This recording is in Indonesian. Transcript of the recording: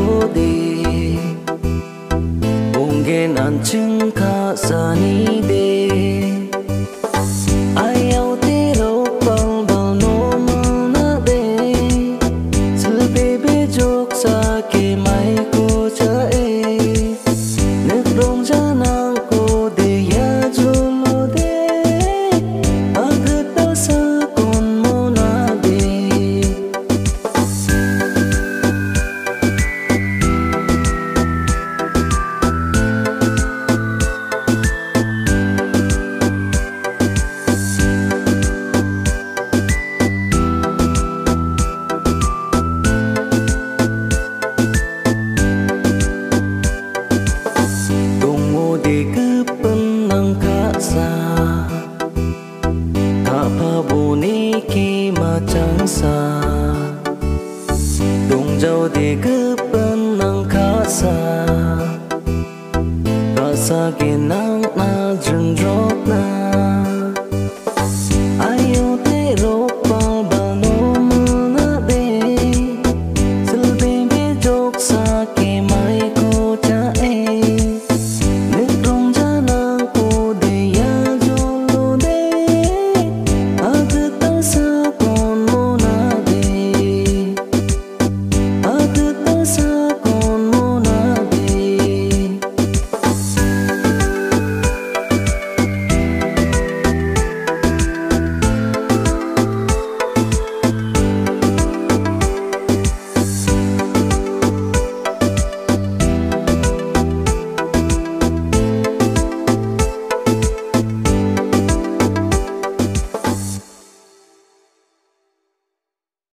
de ungen anchung kha sani de ayau te ro pal bal no mana de sbe be jok sa ke mai ko cha e nek rong janang ko de ya jolo de agat sa kon mo na de de kepenang kasa apa boni ki macang sa dong jau de kepenang kasa kasa kena